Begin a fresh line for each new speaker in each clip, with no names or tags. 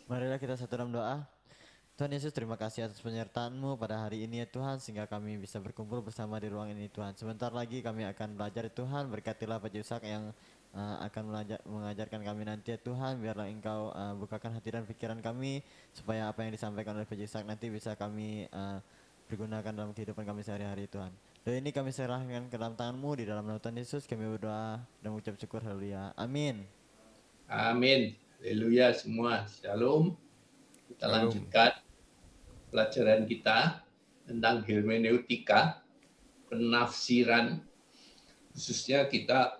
Marilah kita satu dalam doa. Tuhan Yesus, terima kasih atas penyertaan-Mu pada hari ini ya Tuhan, sehingga kami bisa berkumpul bersama di ruang ini Tuhan. Sebentar lagi kami akan belajar Tuhan, berkatilah Pak Yusak yang akan mengajarkan kami nanti ya Tuhan. Biarlah Engkau bukakan hati dan pikiran kami, supaya apa yang disampaikan oleh Pak Yusak nanti bisa kami pergunakan dalam kehidupan kami sehari-hari Tuhan. Doa ini kami serahkan ke dalam tangan-Mu, di dalam nama Tuhan Yesus kami berdoa dan mengucap syukur, haleluya, amin.
Amin. Haleluya semua. Shalom. Kita lanjutkan pelajaran kita tentang hermeneutika, penafsiran. Khususnya kita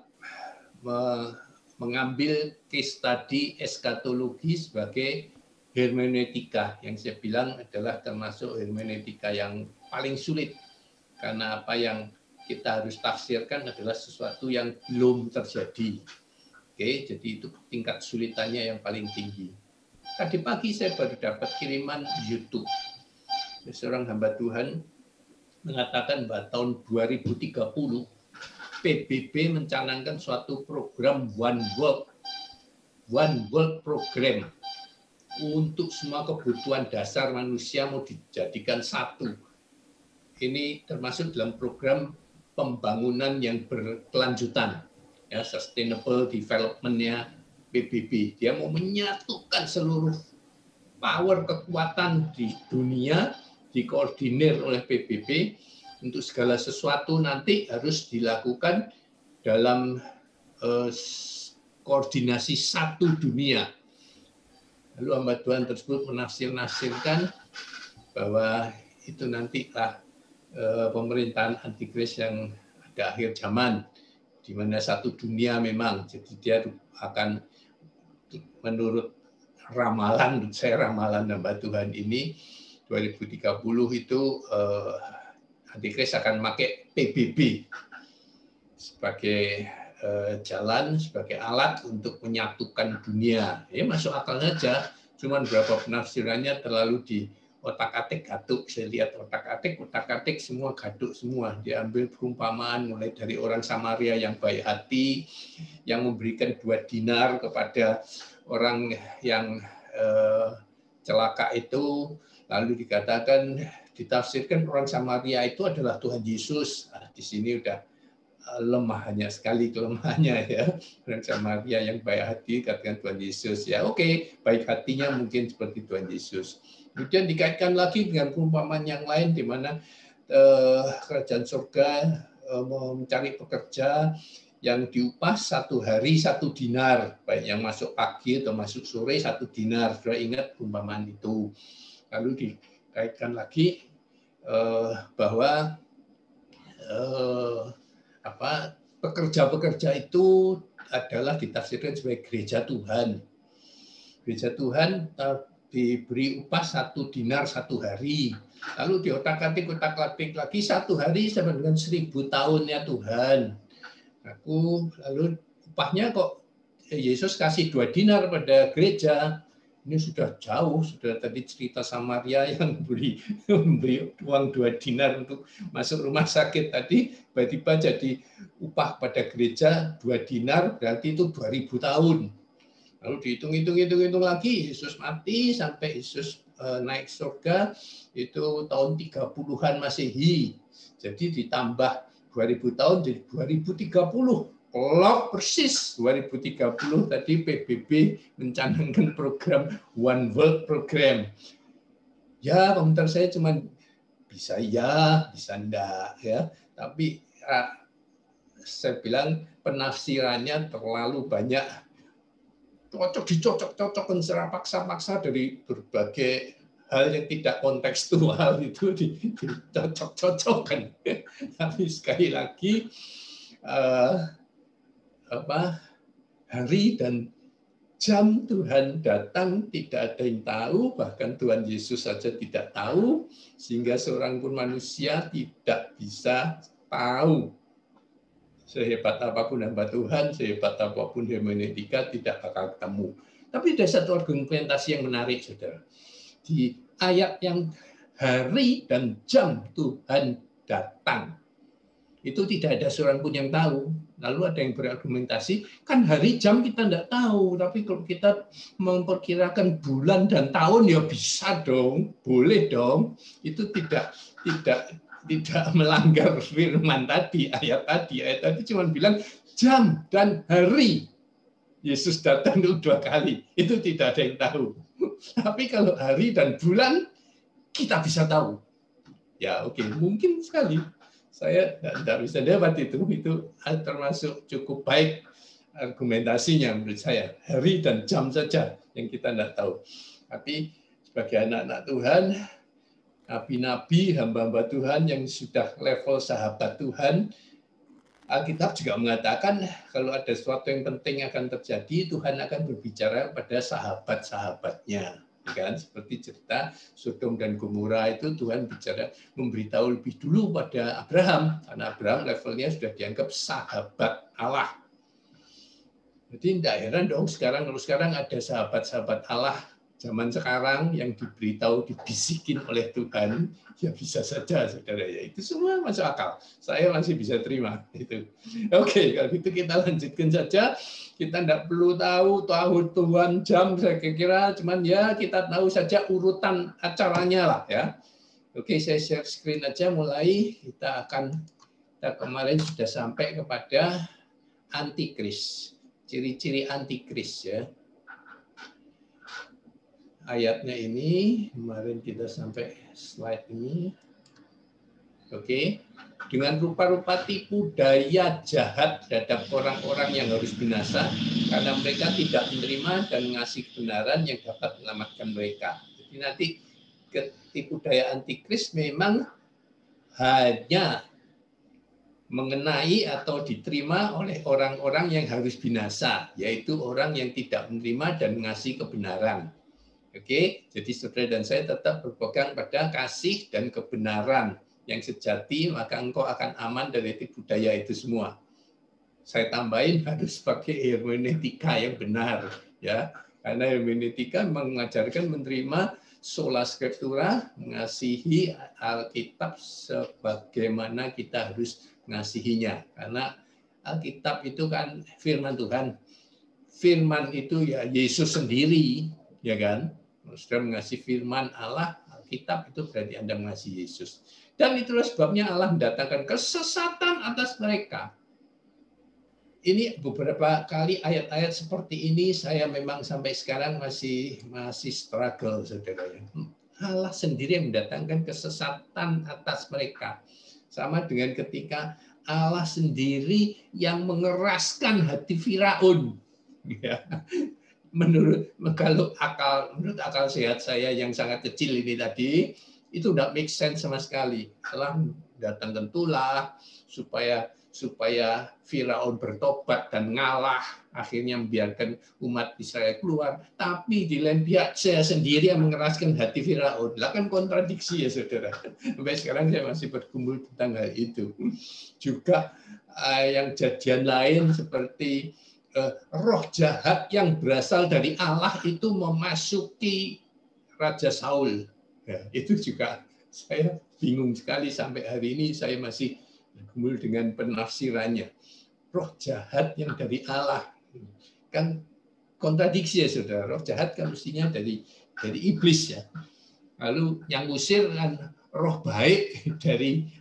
mengambil case study eskatologi sebagai hermeneutika yang saya bilang adalah termasuk hermeneutika yang paling sulit, karena apa yang kita harus tafsirkan adalah sesuatu yang belum terjadi. Oke, jadi itu tingkat sulitannya yang paling tinggi. Tadi pagi saya baru dapat kiriman YouTube. Seorang hamba Tuhan mengatakan bahwa tahun 2030 PBB mencanangkan suatu program One World Program untuk semua kebutuhan dasar manusia mau dijadikan satu. Ini termasuk dalam program pembangunan yang berkelanjutan, ya, sustainable development-nya PBB. Dia mau menyatukan seluruh power kekuatan di dunia, dikoordinir oleh PBB untuk segala sesuatu nanti harus dilakukan dalam koordinasi satu dunia. Lalu hamba Tuhan tersebut menafsirkan bahwa itu nantilah pemerintahan antikris yang ada akhir zaman, di mana satu dunia memang. Jadi dia akan, menurut ramalan hamba Tuhan ini, 2030 itu antikris akan pakai PBB sebagai jalan, sebagai alat untuk menyatukan dunia. Ya masuk akal saja, cuman berapa penafsirannya terlalu di otak-atik gaduk. Saya lihat otak-atik semua gaduk semua. Diambil perumpamaan mulai dari orang Samaria yang baik hati, yang memberikan 2 dinar kepada orang yang celaka itu, lalu dikatakan, ditafsirkan orang Samaria itu adalah Tuhan Yesus. Nah, di sini udah lemahnya sekali kelemahannya, ya. Orang Samaria yang baik hati katakan Tuhan Yesus, ya oke, baik hatinya mungkin seperti Tuhan Yesus. Kemudian dikaitkan lagi dengan perumpamaan yang lain di mana kerajaan surga mencari pekerja yang diupah 1 hari 1 dinar, baik yang masuk pagi atau masuk sore 1 dinar. Sudah ingat perumpamaan itu. Lalu dikaitkan lagi bahwa pekerja-pekerja itu adalah ditafsirkan sebagai gereja Tuhan. Gereja Tuhan diberi upah 1 dinar 1 hari. Lalu di otak-atik lagi 1 hari sama dengan 1000 tahunnya Tuhan. Lalu upahnya kok Yesus kasih 2 dinar pada gereja. Ini sudah jauh, sudah tadi cerita Samaria yang memberi uang 2 dinar untuk masuk rumah sakit tadi, tiba-tiba jadi upah pada gereja 2 dinar, berarti itu 2000 tahun. Lalu dihitung lagi, Yesus mati sampai Yesus naik surga, itu tahun 30-an Masehi. Jadi ditambah 2000 tahun jadi 2030. Klop persis 2030 tadi PBB mencanangkan program One World Program. Ya, komentar saya cuma bisa ya, bisa enggak, ya. Tapi saya bilang penafsirannya terlalu banyak, dicocok-cocokkan secara paksa-paksa dari berbagai hal yang tidak kontekstual itu dicocok-cocokkan. Tapi sekali lagi hari dan jam Tuhan datang tidak ada yang tahu, bahkan Tuhan Yesus saja tidak tahu, sehingga seorang pun manusia tidak bisa tahu. Sehebat apapun hamba Tuhan, sehebat apapun hermeneutika, tidak bakal ketemu. Tapi ada satu argumentasi yang menarik, saudara. Di ayat yang hari dan jam Tuhan datang, Itu tidak ada seorang pun yang tahu. Lalu ada yang berargumentasi, kan hari jam kita tidak tahu, tapi kalau kita memperkirakan bulan dan tahun ya bisa dong, boleh dong. Itu tidak melanggar firman tadi, ayat tadi cuma bilang jam dan hari. Yesus datang itu 2 kali, itu tidak ada yang tahu. Tapi kalau hari dan bulan kita bisa tahu. Ya oke, mungkin sekali. Saya tidak bisa dapat itu termasuk cukup baik argumentasinya menurut saya. Hari dan jam saja yang kita tidak tahu. Tapi sebagai anak-anak Tuhan, nabi-nabi, hamba-hamba Tuhan yang sudah level sahabat Tuhan, Alkitab juga mengatakan kalau ada sesuatu yang penting akan terjadi, Tuhan akan berbicara pada sahabat-sahabatnya. Kan seperti cerita Sodom dan Gomora itu Tuhan bicara memberitahu lebih dulu pada Abraham karena Abraham levelnya sudah dianggap sahabat Allah. Jadi tidak heran dong kalau sekarang ada sahabat-sahabat Allah zaman sekarang yang diberitahu dibisikin oleh Tuhan, ya bisa saja saudara ya, itu semua masuk akal. Saya masih bisa terima itu. Oke, kalau gitu kita lanjutkan saja. Kita tidak perlu tahu Tuhan jam, saya kira cuman ya kita tahu saja urutan acaranya lah ya. Oke, saya share screen aja mulai. Kita kemarin sudah sampai kepada antikris. Ciri-ciri antikris ya. Ayatnya ini, kemarin kita sampai slide ini. Oke. Dengan rupa-rupa tipu daya jahat terhadap orang-orang yang harus binasa karena mereka tidak menerima dan mengasihi kebenaran yang dapat menyelamatkan mereka. Jadi nanti tipu daya antikris memang hanya mengenai atau diterima oleh orang-orang yang harus binasa, yaitu orang yang tidak menerima dan mengasihi kebenaran. Oke, jadi saudara dan saya tetap berpegang pada kasih dan kebenaran yang sejati, maka engkau akan aman dari tipu daya itu semua. Saya tambahin harus pakai hermeneutika yang benar, ya, karena hermeneutika mengajarkan menerima sola scriptura, mengasihi Alkitab sebagaimana kita harus mengasihinya, karena Alkitab itu kan firman Tuhan, firman itu ya Yesus sendiri, ya kan? Saudara mengasihi firman Allah, Alkitab itu berarti Anda mengasihi Yesus. Dan itulah sebabnya Allah mendatangkan kesesatan atas mereka. Ini beberapa kali ayat-ayat seperti ini saya memang sampai sekarang masih struggle, saudara. Allah sendiri yang mendatangkan kesesatan atas mereka. Sama dengan ketika Allah sendiri yang mengeraskan hati Firaun. Ya. Menurut akal sehat saya yang sangat kecil ini tadi, itu tidak make sense sama sekali. Allah datangkan tulah supaya Firaun bertobat dan ngalah, akhirnya membiarkan umat Israel keluar. Tapi di lain pihak saya sendiri yang mengeraskan hati Firaun. Lah kan kontradiksi ya saudara. Sampai sekarang saya masih bergumul tentang hal itu. Juga yang kejadian lain seperti roh jahat yang berasal dari Allah itu memasuki Raja Saul. Ya, itu juga saya bingung sekali sampai hari ini saya masih bergumul dengan penafsirannya. Roh jahat yang dari Allah. Kan kontradiksi ya saudara. Roh jahat kan mestinya dari iblis ya. Lalu yang usir kan roh baik dari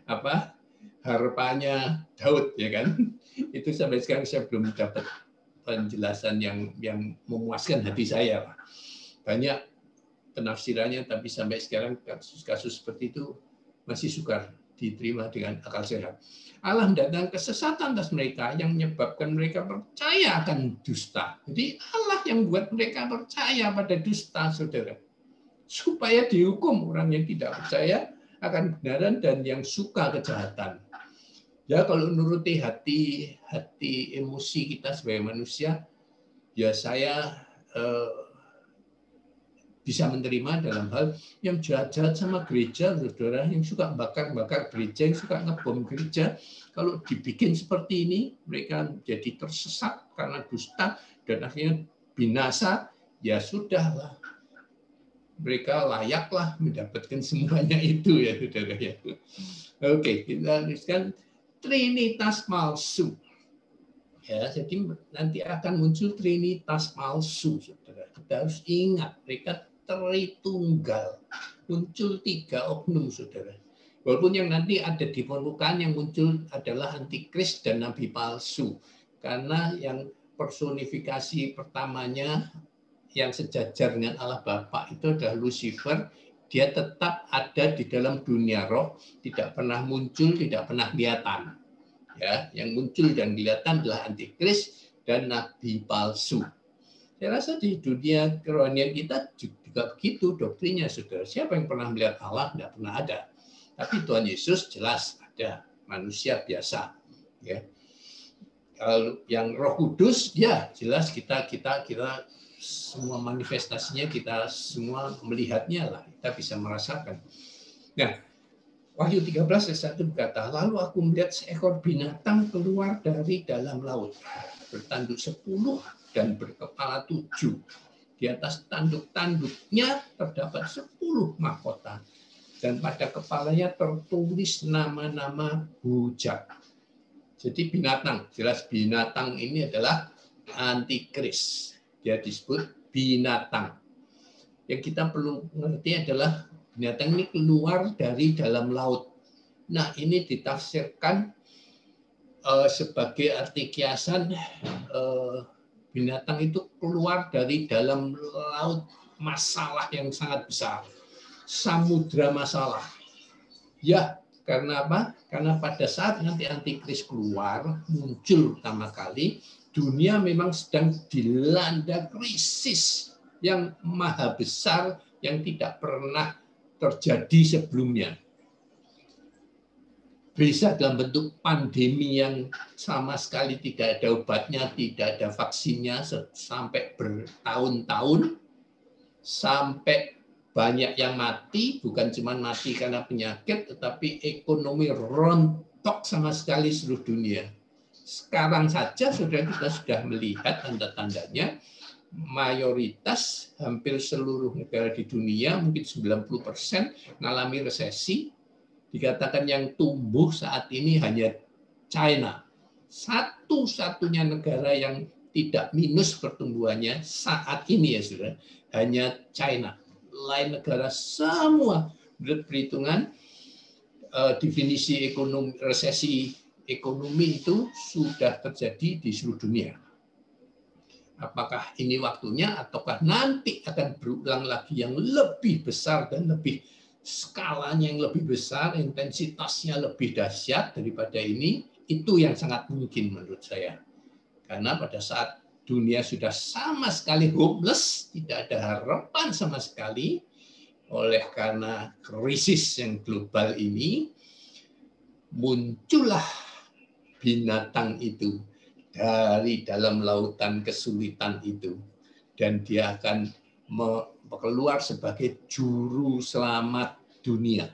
harapannya Daud ya kan. Itu sampai sekarang saya belum dapat penjelasan yang memuaskan hati saya. Banyak penafsirannya, tapi sampai sekarang kasus-kasus seperti itu masih sukar diterima dengan akal sehat. Allah mendatangkan kesesatan atas mereka yang menyebabkan mereka percaya akan dusta. Jadi Allah yang buat mereka percaya pada dusta, saudara. Supaya dihukum orang yang tidak percaya akan kebenaran dan yang suka kejahatan. Ya kalau nuruti hati emosi kita sebagai manusia, ya saya bisa menerima dalam hal yang jahat-jahat sama gereja, saudara, yang suka bakar-bakar gereja, yang suka ngebom gereja. Kalau dibikin seperti ini, mereka jadi tersesat karena dusta dan akhirnya binasa, ya sudahlah. Mereka layaklah mendapatkan semuanya itu ya saudara ya. Oke, kita lanjutkan. trinitas palsu. Ya, jadi nanti akan muncul trinitas palsu, saudara. Kita harus ingat, mereka Tritunggal. Muncul 3 oknum, saudara. Walaupun yang nanti ada di permukaan yang muncul adalah antikris dan nabi palsu. Karena yang personifikasi pertamanya yang sejajar dengan Allah Bapa itu adalah Lucifer. Dia tetap ada di dalam dunia roh, tidak pernah muncul, tidak pernah kelihatan. Ya, yang muncul dan kelihatan adalah antikris dan nabi palsu. Saya rasa di dunia kerohanian kita juga begitu doktrinnya, saudara. Siapa yang pernah melihat Allah? Tidak pernah ada. Tapi Tuhan Yesus jelas ada, manusia biasa. Ya. Kalau yang Roh Kudus, ya jelas kita semua manifestasinya kita semua melihatnya lah, kita bisa merasakan. Nah, Wahyu 13 ayat 1 berkata, lalu aku melihat seekor binatang keluar dari dalam laut, bertanduk 10 dan berkepala 7. Di atas tanduk-tanduknya terdapat 10 mahkota, dan pada kepalanya tertulis nama-nama bujak. Jadi binatang, jelas binatang ini adalah antikris. Dia disebut binatang. Yang kita perlu mengerti adalah binatang ini keluar dari dalam laut. Nah, ini ditafsirkan sebagai arti kiasan binatang itu keluar dari dalam laut masalah yang sangat besar. Samudra masalah. Ya, karena apa? Karena pada saat nanti antikris keluar, muncul pertama kali, dunia memang sedang dilanda krisis yang maha besar yang tidak pernah terjadi sebelumnya. Bisa dalam bentuk pandemi yang sama sekali tidak ada obatnya, tidak ada vaksinnya sampai bertahun-tahun, sampai banyak yang mati, bukan cuma mati karena penyakit, tetapi ekonomi rontok sama sekali seluruh dunia. Sekarang saja kita sudah melihat tanda-tandanya, mayoritas hampir seluruh negara di dunia, mungkin 90% mengalami resesi. Dikatakan yang tumbuh saat ini hanya China. Satu-satunya negara yang tidak minus pertumbuhannya saat ini ya saudara, hanya China. Lain negara semua berhitungan definisi ekonomi, resesi ekonomi itu sudah terjadi di seluruh dunia. Apakah ini waktunya ataukah nanti akan berulang lagi yang lebih besar dan lebih skalanya yang lebih besar, intensitasnya lebih dahsyat daripada ini, itu yang sangat mungkin menurut saya. Karena pada saat dunia sudah sama sekali hopeless, tidak ada harapan sama sekali, oleh karena krisis yang global ini, muncullah binatang itu dari dalam lautan kesulitan itu. Dan dia akan keluar sebagai juru selamat dunia.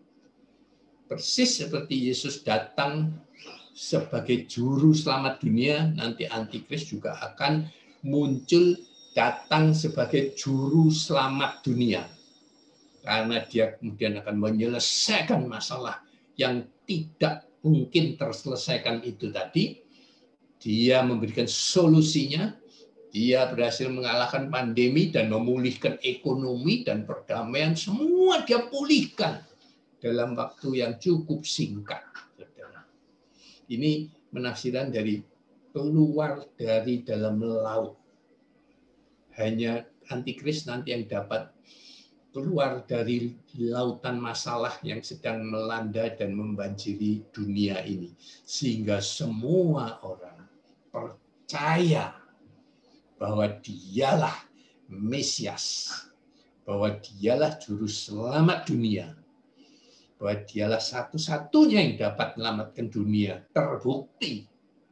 Persis seperti Yesus datang sebagai juru selamat dunia, nanti antikris juga akan muncul datang sebagai juru selamat dunia. Karena dia kemudian akan menyelesaikan masalah yang tidak mungkin terselesaikan itu tadi. Dia memberikan solusinya. Dia berhasil mengalahkan pandemi dan memulihkan ekonomi dan perdamaian. Semua dia pulihkan dalam waktu yang cukup singkat. Ini penafsiran dari keluar dari dalam laut. Hanya antikris nanti yang dapat keluar dari lautan masalah yang sedang melanda dan membanjiri dunia ini. Sehingga semua orang percaya bahwa dialah Mesias, bahwa dialah juru selamat dunia, bahwa dialah satu-satunya yang dapat menyelamatkan dunia, terbukti.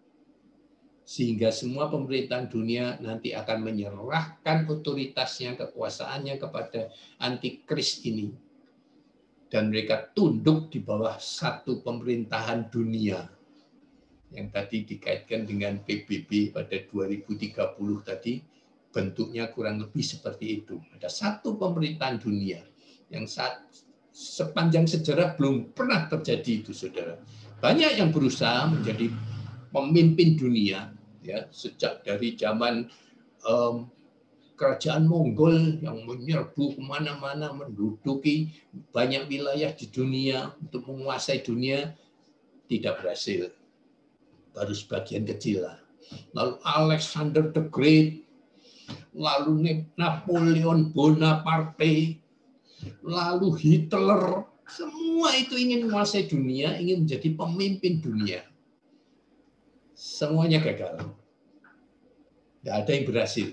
Sehingga semua pemerintahan dunia nanti akan menyerahkan otoritasnya, kekuasaannya kepada antikris ini. Dan mereka tunduk di bawah satu pemerintahan dunia. Yang tadi dikaitkan dengan PBB pada 2030 tadi, bentuknya kurang lebih seperti itu. Ada satu pemerintahan dunia yang sepanjang sejarah belum pernah terjadi itu, saudara. banyak yang berusaha menjadi pemimpin dunia, ya, sejak dari zaman kerajaan Mongol yang menyerbu kemana-mana, menduduki banyak wilayah di dunia untuk menguasai dunia, tidak berhasil. Baru sebagian kecil lah. Lalu Alexander the Great, lalu Napoleon Bonaparte, lalu Hitler, semua itu ingin menguasai dunia, ingin menjadi pemimpin dunia. Semuanya gagal. Tidak ada yang berhasil.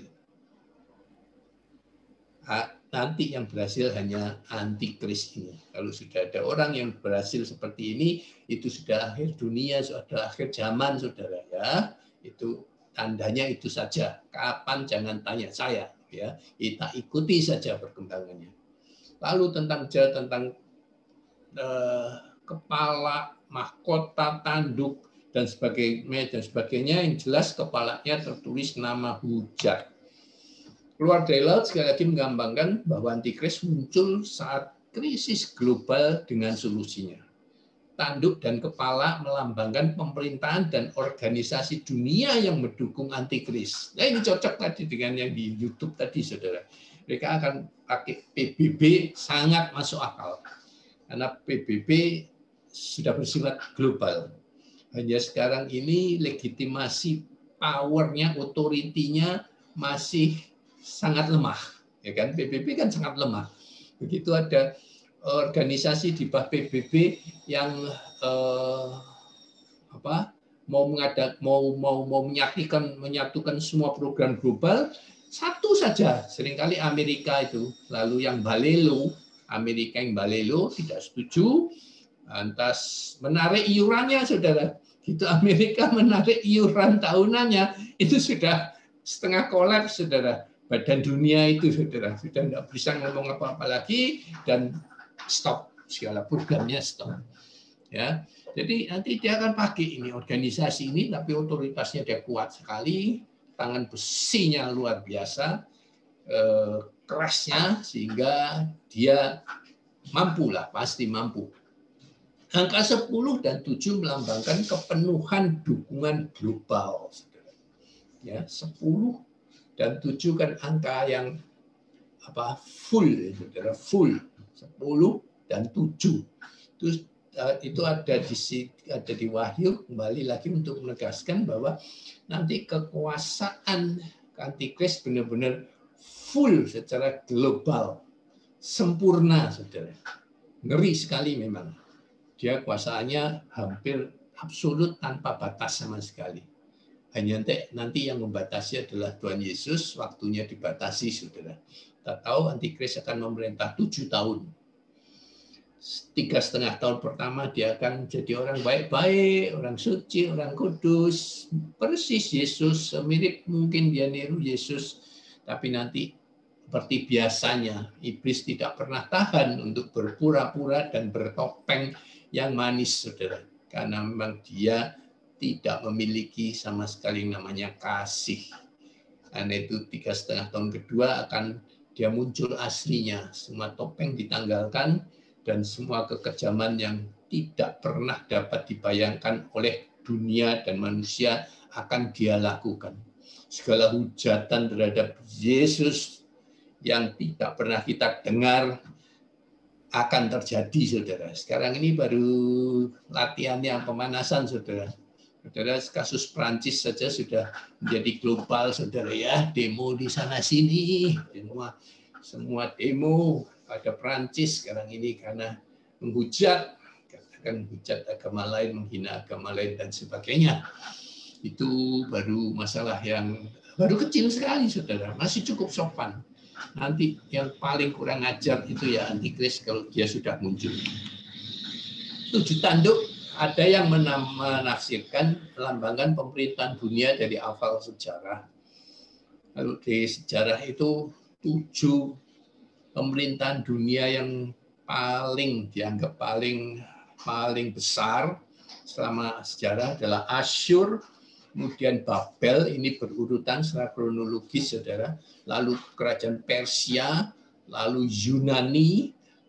Nanti yang berhasil hanya antikris ini. Kalau sudah ada orang yang berhasil seperti ini, itu sudah akhir dunia, sudah akhir zaman, saudara, ya. Itu tandanya itu saja. Kapan jangan tanya saya, ya. Kita ikuti saja perkembangannya. Lalu tentang kepala, mahkota, tanduk dan sebagainya, yang jelas kepalanya tertulis nama hujat. Keluar dari laut sekali lagi menggambarkan bahwa antikris muncul saat krisis global dengan solusinya. Tanduk dan kepala melambangkan pemerintahan dan organisasi dunia yang mendukung antikris. Nah, ini cocok tadi dengan yang di YouTube tadi, saudara. Mereka akan pakai PBB, sangat masuk akal. Karena PBB sudah bersifat global. Hanya sekarang ini legitimasi powernya, otoritinya masih sangat lemah, ya kan? PBB kan sangat lemah. Begitu ada organisasi di bawah PBB yang mau menyatukan semua program global, satu saja. Seringkali Amerika itu, lalu yang balelo, Amerika yang balelo tidak setuju, lantas menarik iurannya, saudara. Gitu Amerika menarik iuran tahunannya, itu sudah setengah kolaps, saudara. Badan dunia itu, saudara, sudah tidak bisa ngomong apa-apa lagi dan stop, segala programnya stop. Ya, jadi nanti dia akan pakai ini organisasi ini, tapi otoritasnya dia kuat sekali, tangan besinya luar biasa, kerasnya, sehingga dia mampulah, pasti mampu. Angka 10 dan 7 melambangkan kepenuhan dukungan global, saudara. Ya, 10 dan 7 kan angka yang full, saudara, full. 10 dan 7. Itu ada di Wahyu, kembali lagi untuk menegaskan bahwa nanti kekuasaan antikris benar-benar full secara global, sempurna, saudara. Ngeri sekali memang. Dia kuasaannya hampir absolut tanpa batas sama sekali. Hanya nanti yang membatasi adalah Tuhan Yesus, waktunya dibatasi, saudara. Kita tahu antikris akan memerintah 7 tahun. 3,5 tahun pertama dia akan jadi orang baik-baik, orang suci, orang kudus, persis Yesus, mirip mungkin dia niru Yesus, tapi nanti seperti biasanya iblis tidak pernah tahan untuk berpura-pura dan bertopeng yang manis, saudara, karena memang dia tidak memiliki sama sekali yang namanya kasih. Karena itu 3,5 tahun kedua akan dia muncul aslinya, semua topeng ditanggalkan dan semua kekejaman yang tidak pernah dapat dibayangkan oleh dunia dan manusia akan dia lakukan. Segala hujatan terhadap Yesus yang tidak pernah kita dengar akan terjadi, saudara. Sekarang ini baru latihannya, pemanasan, saudara. Saudara, kasus Prancis saja sudah menjadi global, saudara, ya. Demo di sana sini, semua demo pada Prancis sekarang ini karena menghujat, katakan hujat agama lain, menghina agama lain dan sebagainya. Itu baru masalah yang baru kecil sekali, saudara, masih cukup sopan. Nanti yang paling kurang ajar itu ya antikris kalau dia sudah muncul. 7 tanduk, ada yang menafsirkan melambangkan pemerintahan dunia dari awal sejarah. Lalu di sejarah itu 7 pemerintahan dunia yang dianggap paling besar selama sejarah adalah Asyur, kemudian Babel, ini berurutan secara kronologis, saudara, lalu kerajaan Persia, lalu Yunani,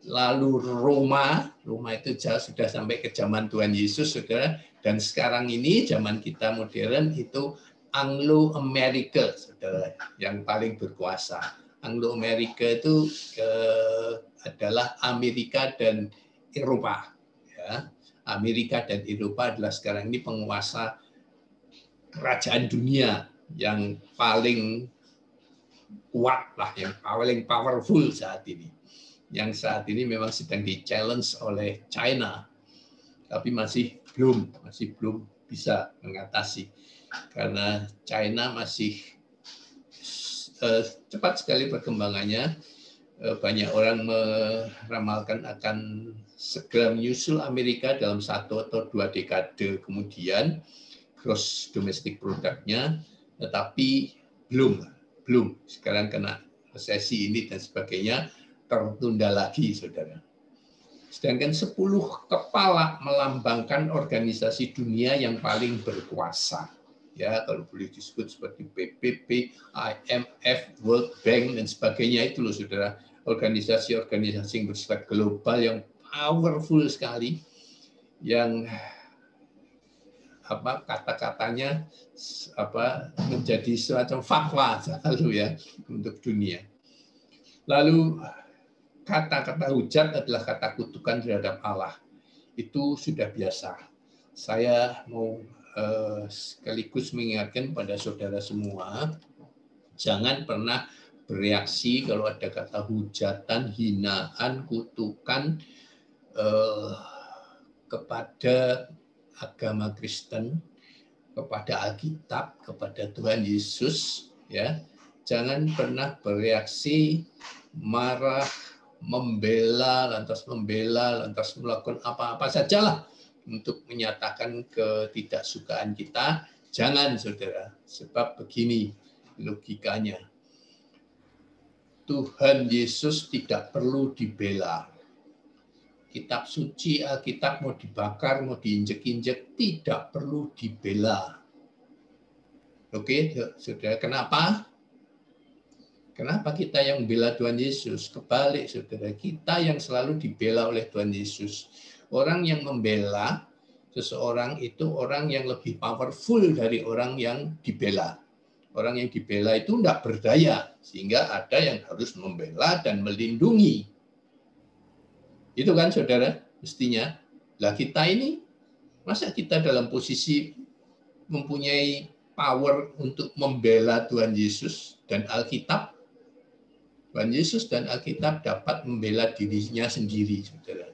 lalu Roma itu sudah sampai ke zaman Tuhan Yesus, saudara, dan sekarang ini zaman kita modern itu Anglo-Amerika, saudara, yang paling berkuasa. Anglo-Amerika itu adalah Amerika dan Eropa. Ya. Amerika dan Eropa adalah sekarang ini penguasa kerajaan dunia yang paling kuat lah, yang paling powerful saat ini. Yang saat ini memang sedang di-challenge oleh China, tapi masih belum bisa mengatasi. Karena China masih cepat sekali perkembangannya. Banyak orang meramalkan akan segera menyusul Amerika dalam 1 atau 2 dekade kemudian gross domestic produknya, tetapi belum. Sekarang kena resesi ini dan sebagainya, tertunda lagi, saudara. Sedangkan 10 kepala melambangkan organisasi dunia yang paling berkuasa. Ya, kalau boleh disebut seperti PBB, IMF, World Bank dan sebagainya itu loh, saudara. Organisasi-organisasi yang bersifat global yang powerful sekali, yang kata-katanya menjadi semacam fatwa selalu ya untuk dunia. Lalu kata-kata hujat adalah kata kutukan terhadap Allah. Itu sudah biasa. Saya mau sekaligus mengingatkan pada saudara semua, jangan pernah bereaksi kalau ada kata hujatan, hinaan, kutukan kepada agama Kristen, kepada Alkitab, kepada Tuhan Yesus, ya. Jangan pernah bereaksi marah, membela, lantas melakukan apa-apa sajalah untuk menyatakan ketidaksukaan kita. Jangan, saudara, sebab begini logikanya. Tuhan Yesus tidak perlu dibela. Kitab suci, Alkitab mau dibakar, mau diinjek-injek, tidak perlu dibela. Oke, saudara, kenapa? Kenapa kita yang membela Tuhan Yesus? Kebalik, saudara, kita yang selalu dibela oleh Tuhan Yesus. Orang yang membela seseorang itu orang yang lebih powerful dari orang yang dibela. Orang yang dibela itu tidak berdaya, sehingga ada yang harus membela dan melindungi. Itu kan, saudara, mestinya. Lah kita ini, masa kita dalam posisi mempunyai power untuk membela Tuhan Yesus dan Alkitab? Tuhan Yesus dan Alkitab dapat membela dirinya sendiri, saudara.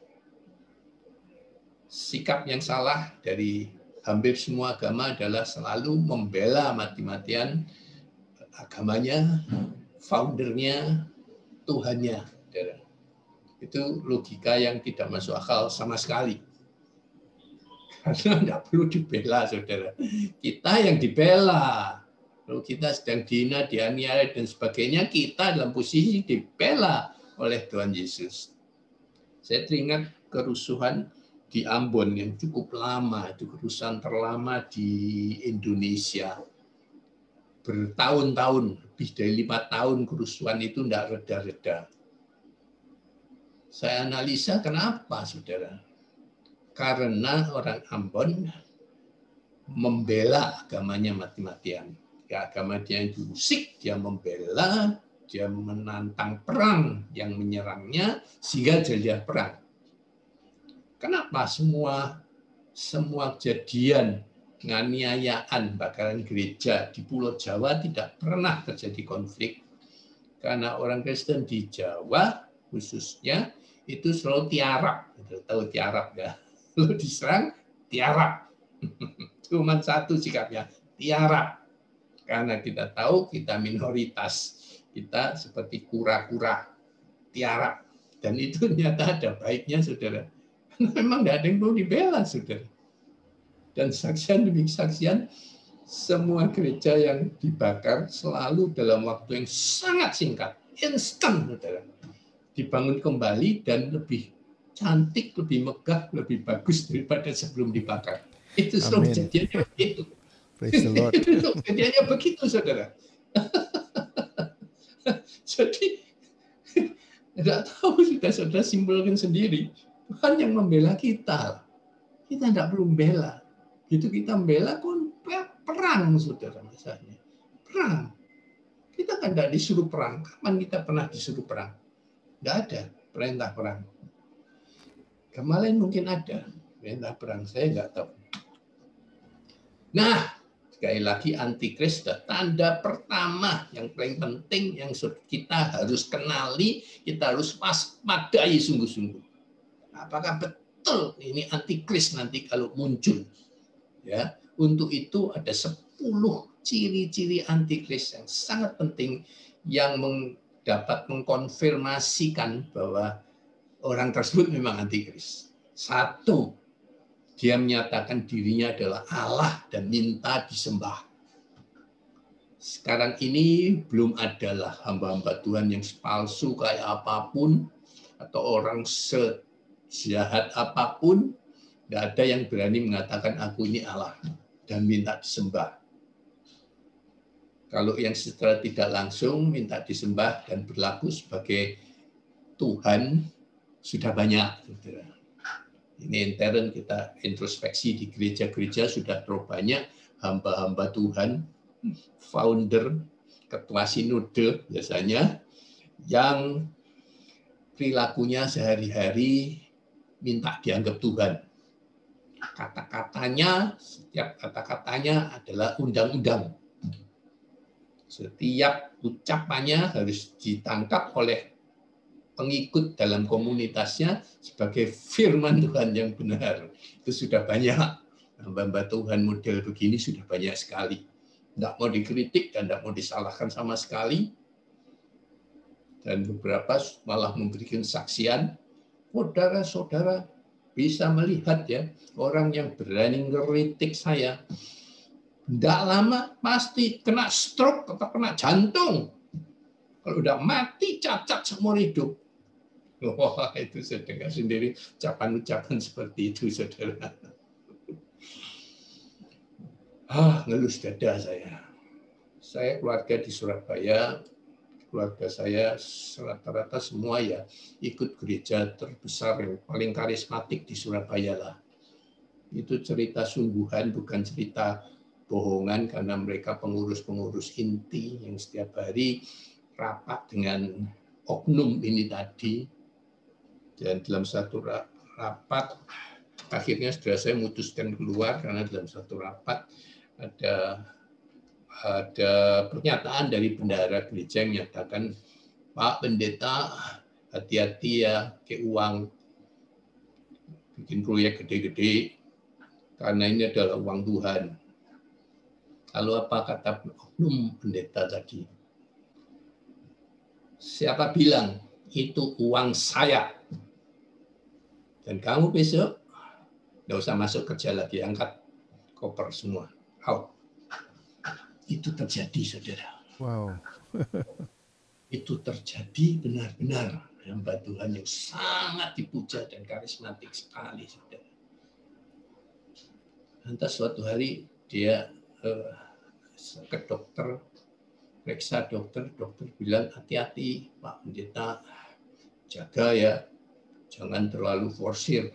Sikap yang salah dari hampir semua agama adalah selalu membela mati-matian agamanya, foundernya, Tuhannya, saudara. Itu logika yang tidak masuk akal sama sekali. Karena tidak perlu dibela, saudara. Kita yang dibela. Kalau kita sedang dihina, dianiaya, dan sebagainya, kita dalam posisi dibela oleh Tuhan Yesus. Saya teringat kerusuhan di Ambon yang cukup lama, itu kerusuhan terlama di Indonesia. Bertahun-tahun, lebih dari 5 tahun kerusuhan itu tidak reda-reda. Saya analisa kenapa, saudara? Karena orang Ambon membela agamanya mati-matian. Ya, agama dia yang diusik, dia membela, dia menantang perang yang menyerangnya, sehingga jadi perang. Kenapa semua kejadian penganiayaan, bakaran gereja di Pulau Jawa tidak pernah terjadi konflik? Karena orang Kristen di Jawa khususnya itu selalu tiarap, tahu tiarap ya? Lalu diserang tiarap, cuma satu sikapnya, tiarap. Karena kita tahu kita minoritas, kita seperti kura-kura, tiarap, dan itu ternyata ada baiknya, saudara. Memang tidak ada yang perlu dibela, saudara. Dan saksian demi saksian, semua gereja yang dibakar selalu dalam waktu yang sangat singkat, instan, saudara. Dibangun kembali dan lebih cantik, lebih megah, lebih bagus daripada sebelum dibakar. Itu selalu kejadiannya begitu.
Praise the Lord.
Itu kejadiannya begitu, saudara. Jadi Tidak tahu, sudah saudara simpulkan sendiri. Tuhan yang membela kita. Kita tidak perlu membela. Gitu kita membela, perang, saudara, misalnya. Perang. Kita kan tidak disuruh perang. Kapan kita pernah disuruh perang? Tidak ada perintah perang. Kemarin mungkin ada perintah perang, saya nggak tahu. Nah, sekali lagi antikris tanda pertama yang paling penting yang kita harus kenali, kita harus waspadai sungguh-sungguh. Apakah betul ini antikris nanti kalau muncul? Ya, untuk itu ada 10 ciri-ciri antikris yang sangat penting yang dapat mengkonfirmasikan bahwa orang tersebut memang antikris. 1, dia menyatakan dirinya adalah Allah dan minta disembah. Sekarang ini belum adalah hamba-hamba Tuhan yang palsu kayak apapun, atau orang sejahat apapun, tidak ada yang berani mengatakan aku ini Allah dan minta disembah. Kalau yang secara tidak langsung minta disembah dan berlaku sebagai Tuhan sudah banyak. Ini intern kita introspeksi di gereja-gereja sudah terlalu banyak hamba-hamba Tuhan, founder, ketua sinode biasanya, yang perilakunya sehari-hari minta dianggap Tuhan. Kata-katanya, setiap kata-katanya adalah undang-undang. Setiap ucapannya harus ditangkap oleh pengikut dalam komunitasnya sebagai firman Tuhan yang benar. Itu sudah banyak. Hamba-hamba Tuhan model begini sudah banyak sekali. Tidak mau dikritik dan tidak mau disalahkan sama sekali. Dan beberapa malah memberikan saksian. Saudara-saudara bisa melihat ya, orang yang berani ngeritik saya, tidak lama pasti kena stroke atau kena jantung. Kalau udah mati cacat seumur hidup. Wah, itu saya dengar sendiri ucapan-ucapan seperti itu, saudara. Ngelus dada saya. Saya keluarga di Surabaya, keluarga saya rata-rata semua ya ikut gereja terbesar yang paling karismatik di Surabaya lah. Itu cerita sungguhan, bukan cerita bohongan, karena mereka pengurus-pengurus inti yang setiap hari rapat dengan oknum ini tadi. Dan dalam satu rapat, akhirnya saudara saya memutuskan keluar karena dalam satu rapat ada pernyataan dari bendahara gereja yang menyatakan, Pak Pendeta, hati-hati ya ke uang, bikin proyek gede-gede, karena ini adalah uang Tuhan. Lalu apa kata oknum pendeta tadi? Siapa bilang itu uang saya? Dan kamu besok nggak usah masuk kerja lagi, angkat koper semua, out. Itu terjadi, saudara.
Wow.
Itu terjadi benar-benar hamba Tuhan yang sangat dipuja dan karismatik sekali, saudara. Lantas suatu hari dia ke dokter, periksa dokter bilang, hati-hati Pak Pendeta, jaga ya, jangan terlalu forsir.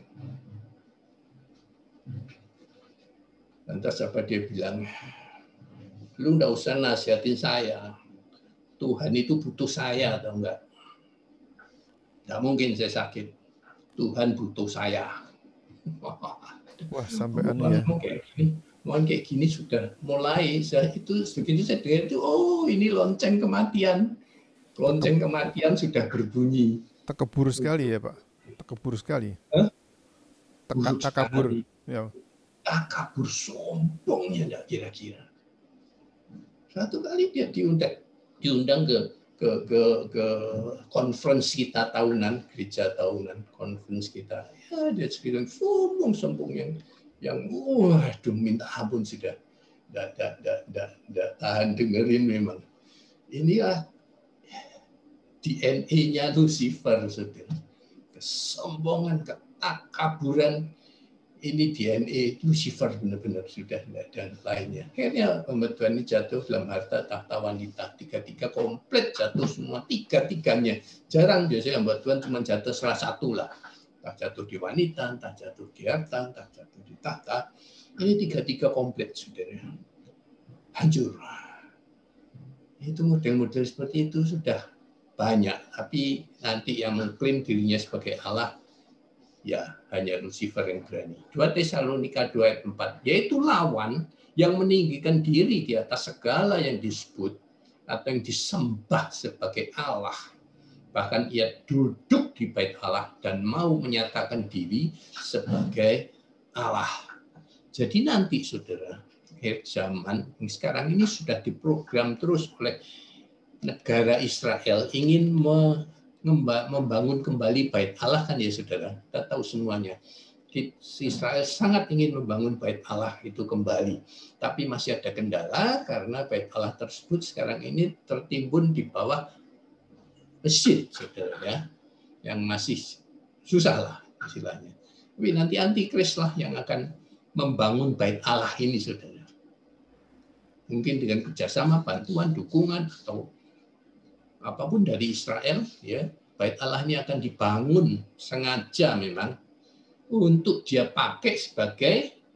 Lantas apa dia bilang, lu nggak usah nasihatin saya, Tuhan itu butuh saya atau enggak? Nggak mungkin saya sakit, Tuhan butuh saya.
Wah, sampai anu ya.
Kayak gini sudah mulai, begitu saya dengar itu, oh ini lonceng kematian. Lonceng kematian sudah berbunyi.
Takabur sekali ya Pak, takabur sekali. Takabur, ya.
Takabur, sombongnya enggak kira-kira. Satu kali dia diundang ke conference kita tahunan, gereja tahunan, conference kita. Ya, dia bilang sombong yang waduh minta ampun sudah. Enggak tahan dengerin memang. Inilah DNA-nya Lucifer, saudara. Kesombongan, ketakaburan ini DNA Lucifer benar-benar sudah tidak ada lainnya. Akhirnya hamba Tuhan ini jatuh dalam harta tahta wanita. Tiga-tiga komplit jatuh semua, tiga-tiganya. Jarang biasanya hamba Tuhan cuma jatuh salah satu lah. Entah jatuh di wanita, entah jatuh di harta, entah jatuh di tahta. Ini tiga-tiga komplit, saudara. Hancur. Itu model-model seperti itu sudah banyak. Tapi nanti yang mengklaim dirinya sebagai Allah, ya hanya Lucifer yang berani. 2 Tesalonika 2 ayat 4, yaitu lawan yang meninggikan diri di atas segala yang disebut atau yang disembah sebagai Allah. Bahkan ia duduk di bait Allah dan mau menyatakan diri sebagai Allah. Jadi nanti saudara, akhir zaman sekarang ini sudah diprogram terus oleh negara Israel ingin membangun kembali bait Allah kan ya saudara, kita tahu semuanya. Israel sangat ingin membangun bait Allah itu kembali, tapi masih ada kendala karena bait Allah tersebut sekarang ini tertimbun di bawah Mesir, saudara ya, yang masih susah lah istilahnya. Tapi nanti antikris lah yang akan membangun bait Allah ini, saudara. Mungkin dengan kerjasama, bantuan, dukungan atau apapun dari Israel, ya, bait Allah ini akan dibangun sengaja memang untuk dia pakai sebagai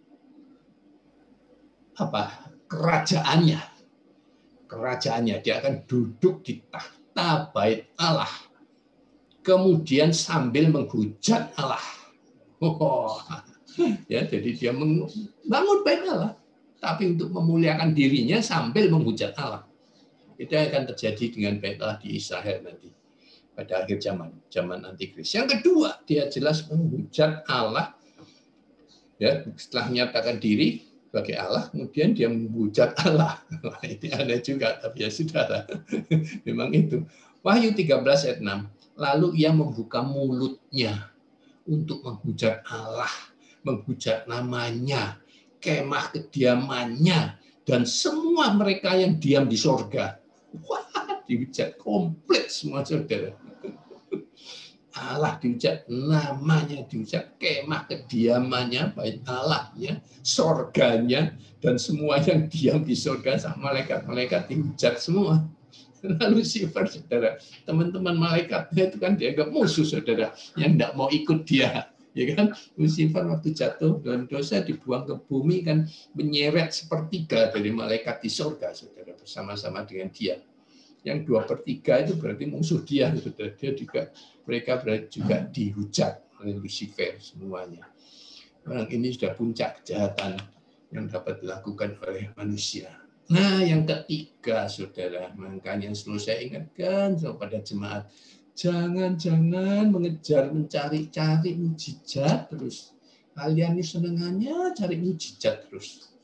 apa? Kerajaannya. Kerajaannya dia akan duduk di tahta bait Allah. Kemudian sambil menghujat Allah. Oh, ya, jadi dia membangun bait Allah, tapi untuk memuliakan dirinya sambil menghujat Allah. Itu akan terjadi dengan bait Allah di Israel nanti pada akhir zaman antikris. Yang kedua, dia jelas menghujat Allah, ya, setelah menyatakan diri sebagai Allah, kemudian dia menghujat Allah. Itu ada juga, tapi ya sudah, memang itu. Wahyu 13 ayat 6. Lalu ia membuka mulutnya untuk menghujat Allah, menghujat namanya, kemah kediamannya, dan semua mereka yang diam di sorga. Wah, dihujat komplit semua, saudara. Allah dihujat, namanya dihujat, kemah kediamannya, bait Allahnya, sorganya, dan semua yang diam di sorga sama malaikat-malaikat dihujat semua. Lalu Lucifer, saudara, teman-teman malaikatnya itu kan dianggap musuh, saudara, yang tidak mau ikut dia. Ya kan, Lucifer waktu jatuh dalam dosa dibuang ke bumi kan menyeret sepertiga dari malaikat di sorga, saudara, bersama-sama dengan dia. Yang 2/3 itu berarti musuh dia, saudara. Dia juga, mereka berarti juga dihujat oleh Lucifer semuanya. Orang ini sudah puncak kejahatan yang dapat dilakukan oleh manusia. Nah, yang ketiga, saudara, makanya yang selalu saya ingatkan kepada jemaat, jangan mengejar mencari-cari mujizat terus. Kalian ini senengannya cari mujizat terus.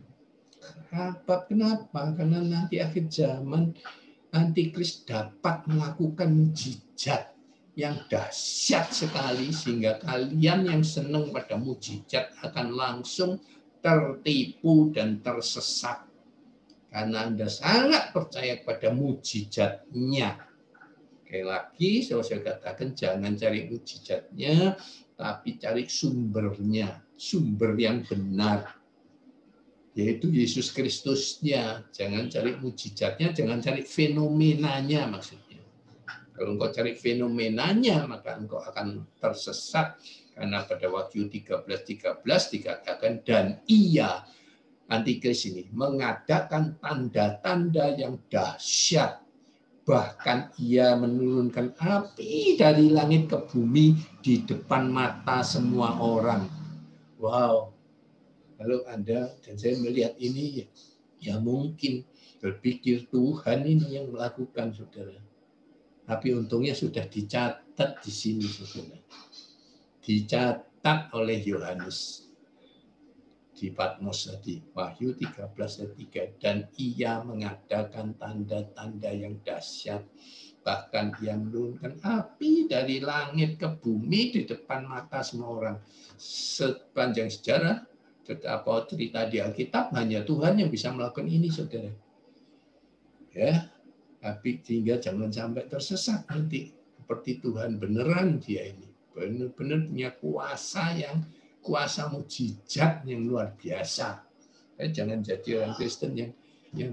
Kenapa? Karena nanti akhir zaman antikris dapat melakukan mujizat yang dahsyat sekali sehingga kalian yang senang pada mujizat akan langsung tertipu dan tersesat. Karena Anda sangat percaya pada mujizatnya. Sekali lagi, saya katakan jangan cari mujizatnya, tapi cari sumbernya, sumber yang benar, yaitu Yesus Kristusnya. Jangan cari mujizatnya, jangan cari fenomenanya maksudnya. Kalau engkau cari fenomenanya, maka engkau akan tersesat. Karena pada Wahyu 13:13 dikatakan, dan ia, antikris ini, mengadakan tanda-tanda yang dahsyat. Bahkan ia menurunkan api dari langit ke bumi di depan mata semua orang. Wow. Kalau Anda dan saya melihat ini, ya mungkin berpikir Tuhan ini yang melakukan, saudara. Tapi untungnya sudah dicatat di sini, saudara. Dicatat oleh Yohanes di Patmos tadi, Wahyu 13:3, dan ia mengadakan tanda-tanda yang dahsyat, bahkan ia menurunkan api dari langit ke bumi di depan mata semua orang. Sepanjang sejarah, cerita di Alkitab, hanya Tuhan yang bisa melakukan ini, saudara. Ya, tapi sehingga jangan sampai tersesat nanti. Seperti Tuhan beneran dia ini, benar-benar punya kuasa yang kuasa mujizat yang luar biasa. Jangan jadi orang Kristen yang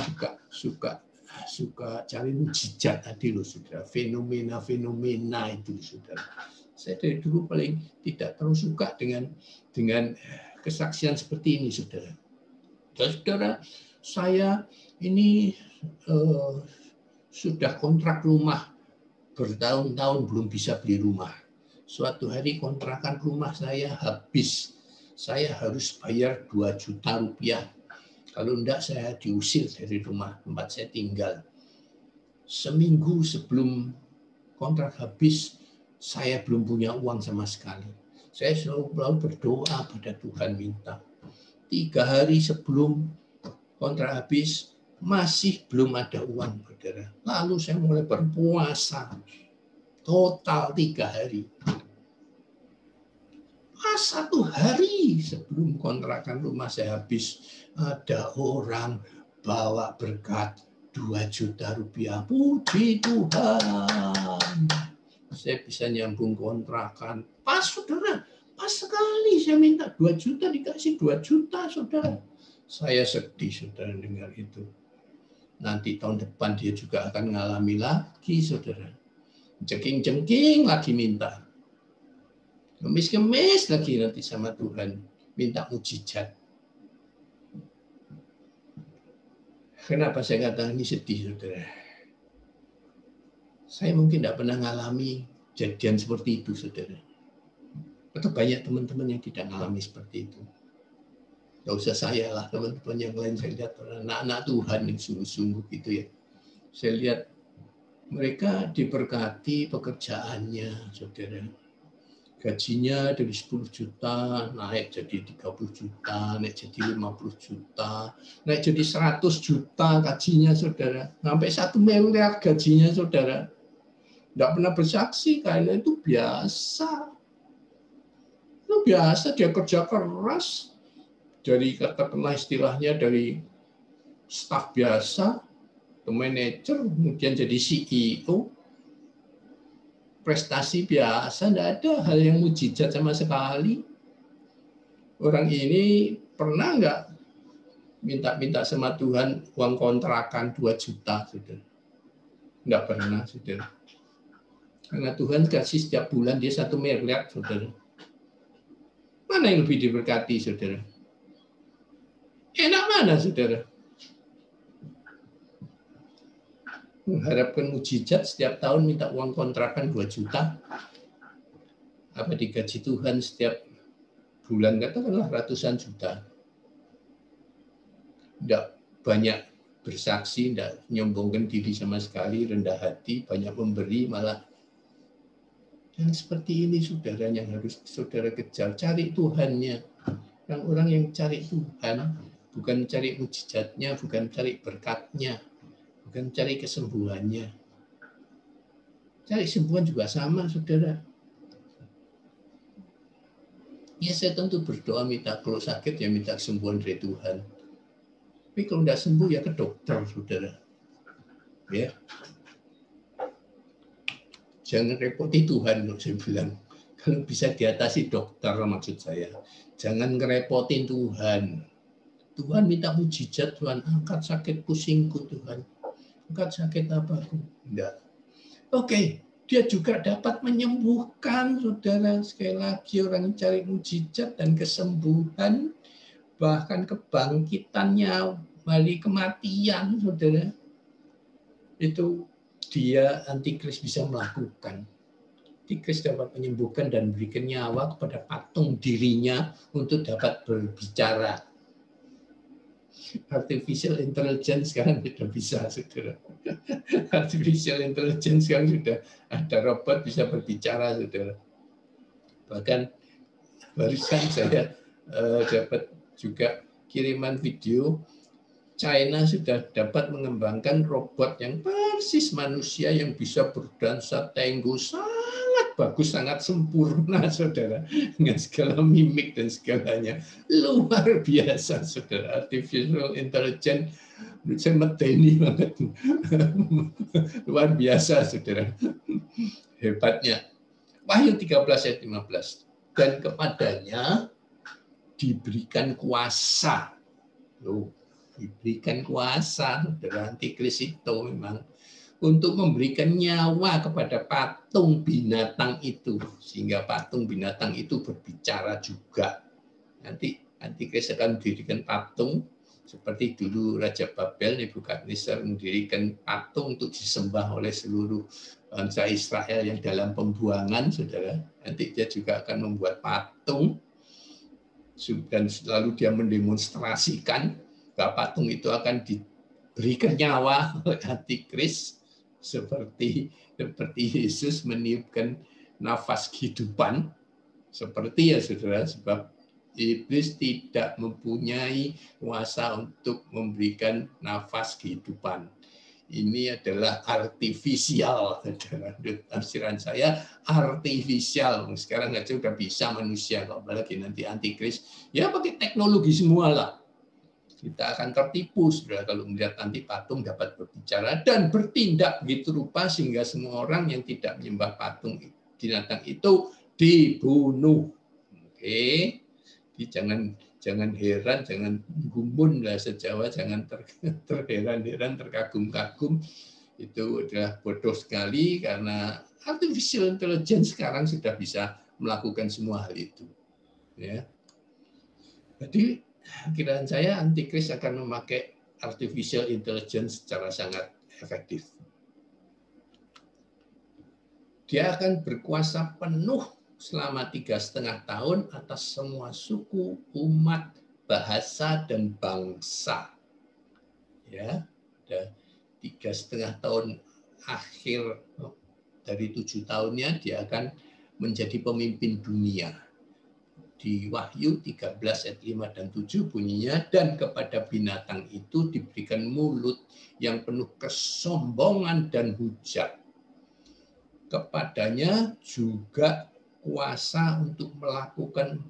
suka cari mujizat tadi loh, saudara. Fenomena itu, saudara. Saya dari dulu paling tidak terlalu suka dengan kesaksian seperti ini, saudara. Saudara, saya ini sudah kontrak rumah bertahun-tahun belum bisa beli rumah. Suatu hari kontrakan rumah saya habis. Saya harus bayar 2 juta rupiah. Kalau enggak saya diusir dari rumah tempat saya tinggal. Seminggu sebelum kontrak habis, saya belum punya uang sama sekali. Saya selalu berdoa pada Tuhan minta. 3 hari sebelum kontrak habis, masih belum ada uang, saudara. Lalu saya mulai berpuasa. Total 3 hari. Pas 1 hari sebelum kontrakan rumah saya habis, ada orang bawa berkat 2 juta rupiah. Puji Tuhan. Saya bisa nyambung kontrakan. Pas, saudara. Pas sekali saya minta 2 juta, dikasih 2 juta, saudara. Saya sedih, saudara, dengar itu. Nanti tahun depan dia juga akan mengalami lagi, saudara. Jengking-jengking lagi minta. Kemis-kemis lagi nanti sama Tuhan. Minta mujizat. Kenapa saya katakan ini sedih, saudara? Saya mungkin tidak pernah mengalami kejadian seperti itu, saudara. Atau banyak teman-teman yang tidak mengalami seperti itu. Tidak usah saya lah, teman-teman yang lain saya lihat anak-anak Tuhan yang sungguh-sungguh gitu ya. Saya lihat mereka diberkati pekerjaannya, saudara. Gajinya dari 10 juta naik jadi 30 juta, naik jadi 50 juta, naik jadi 100 juta gajinya, saudara. Sampai 1 miliar gajinya, saudara. Tidak pernah bersaksi karena itu biasa. Itu biasa, dia kerja keras. Dari katakanlah istilahnya dari staf biasa ke manajer, kemudian jadi CEO. Prestasi biasa, tidak ada hal yang mujizat sama sekali. Orang ini pernah nggak minta sama Tuhan uang kontrakan 2 juta, saudara? Nggak pernah, saudara. Karena Tuhan kasih setiap bulan dia 1 miliar, saudara. Mana yang lebih diberkati, saudara? Enak mana, saudara? Mengharapkan mujizat setiap tahun minta uang kontrakan 2 juta. Apa digaji Tuhan setiap bulan, katakanlah ratusan juta. Tidak banyak bersaksi, tidak nyombongkan diri sama sekali, rendah hati, banyak memberi malah. Dan seperti ini, saudara, yang harus saudara kejar. Cari Tuhannya. Yang orang yang cari Tuhan, bukan cari mujizatnya, bukan cari berkatnya, bukan cari kesembuhannya. Cari kesembuhan juga sama, saudara. Ya saya tentu berdoa minta, kalau sakit ya minta kesembuhan dari Tuhan. Tapi kalau tidak sembuh ya ke dokter, saudara. Ya. Jangan repoti Tuhan, loh, saya bilang. Kalau bisa diatasi dokter, maksud saya. Jangan ngerepotin Tuhan. Tuhan minta mujizat, Tuhan angkat sakit pusingku, Tuhan. Angkat sakit apapun. Enggak. Oke, dia juga dapat menyembuhkan, saudara. Sekali lagi orang yang cari mujizat dan kesembuhan, bahkan kebangkitannya, balik kematian, saudara. Itu dia antikris bisa melakukan. Antikris dapat menyembuhkan dan memberikan nyawa kepada patung dirinya untuk dapat berbicara. Artificial intelligence sekarang sudah bisa, saudara. Artificial intelligence sekarang sudah ada robot bisa berbicara, saudara. Bahkan barusan saya dapat juga kiriman video, China sudah dapat mengembangkan robot yang persis manusia yang bisa berdansa tango sangat bagus, sangat sempurna, saudara, dengan segala mimik dan segalanya. Luar biasa, saudara. Artificial intelligence saya medeni banget. Luar biasa, saudara. Hebatnya. Wahyu 13 ayat 15. dan kepadanya diberikan kuasa. Loh, diberikan kuasa dari antikris itu memang untuk memberikan nyawa kepada patung binatang itu, sehingga patung binatang itu berbicara juga. Nanti antikris akan mendirikan patung seperti dulu Raja Babel Nebukadnezar mendirikan patung untuk disembah oleh seluruh bangsa Israel yang dalam pembuangan, saudara. Nanti dia juga akan membuat patung dan lalu dia mendemonstrasikan bahwa patung itu akan diberikan nyawa oleh antikris seperti Yesus meniupkan nafas kehidupan, seperti ya saudara, sebab iblis tidak mempunyai kuasa untuk memberikan nafas kehidupan. Ini adalah artifisial, saudara. Tafsiran saya artifisial. Sekarang aja udah bisa manusia, apalagi nanti antikris, ya pakai teknologi semua lah. Kita akan tertipu, saudara, kalau melihat nanti patung dapat berbicara dan bertindak begitu rupa sehingga semua orang yang tidak menyembah patung binatang itu dibunuh. Oke, jadi jangan heran, jangan gumun bahasa Jawa, jangan terheran-heran, terkagum-kagum. Itu adalah bodoh sekali karena artificial intelligence sekarang sudah bisa melakukan semua hal itu. Ya, jadi kiraan saya antikris akan memakai artificial intelligence secara sangat efektif. Dia akan berkuasa penuh selama 3,5 tahun atas semua suku, umat, bahasa, dan bangsa. Ya, ada 3,5 tahun akhir dari 7 tahunnya dia akan menjadi pemimpin dunia. Di Wahyu 13 ayat 5 dan 7 bunyinya, dan kepada binatang itu diberikan mulut yang penuh kesombongan dan hujat. Kepadanya juga kuasa untuk melakukan